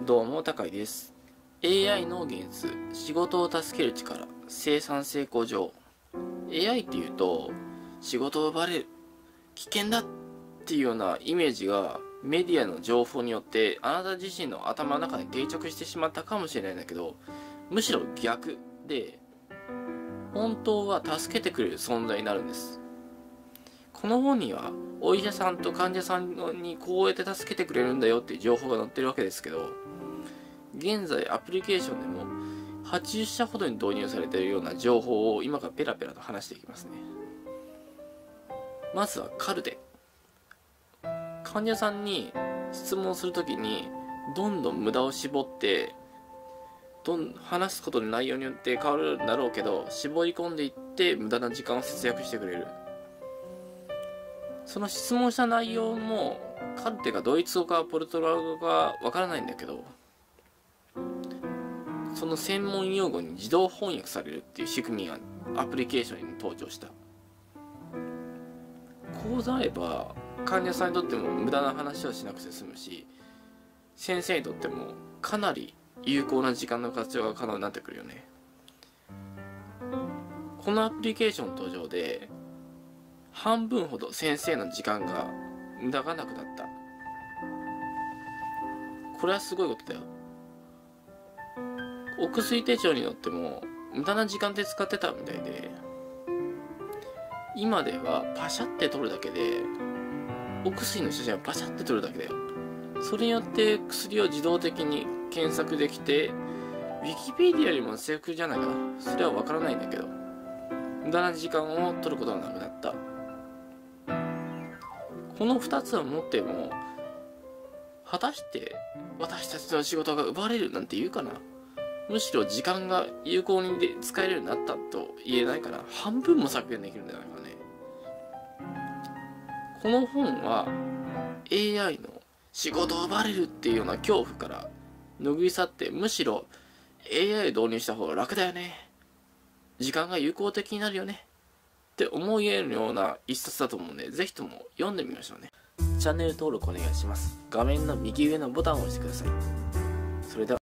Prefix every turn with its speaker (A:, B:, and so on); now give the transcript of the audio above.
A: どうも、高井です。AI の現実、仕事を助ける力、生産性向上。AI っていうと、仕事を奪われる、危険だっていうようなイメージがメディアの情報によってあなた自身の頭の中に定着してしまったかもしれないんだけど、むしろ逆で、本当は助けてくれる存在になるんです。この本には、お医者さんと患者さんにこうやって助けてくれるんだよっていう情報が載ってるわけですけど、現在アプリケーションでも80社ほどに導入されているような情報を今からペラペラと話していきますね。まずはカルテ。患者さんに質問するときにどんどん無駄を絞って話すことの内容によって変わるんだろうけど、絞り込んでいって無駄な時間を節約してくれる。その質問した内容もカルテがドイツ語かポルトガル語かわからないんだけど、その専門用語に自動翻訳されるっていう仕組みがアプリケーションに登場した。こうなれば患者さんにとっても無駄な話をしなくて済むし、先生にとってもかなり有効な時間の活用が可能になってくるよね。このアプリケーション登場で半分ほど先生の時間が無駄がなくなった。これはすごいことだよ。お薬手帳によっても無駄な時間で使ってたみたいで、今ではパシャって撮るだけで、お薬の写真をパシャって撮るだけだよ。それによって薬を自動的に検索できて、ウィキペディアよりも正確じゃないかな。それはわからないんだけど、無駄な時間を取ることがなくなった。この2つを持っても、果たして私たちの仕事が奪われるなんて言うかな。むしろ時間が有効に使えるようになったと言えないかな。半分も削減できるんじゃないかね。この本は AI の仕事を奪われるっていうような恐怖から拭い去って、むしろ AI を導入した方が楽だよね、時間が有効的になるよねって思えるような一冊だと思うんで、ぜひとも読んでみましょうね。チャンネル登録お願いします。画面の右上のボタンを押してください。それでは。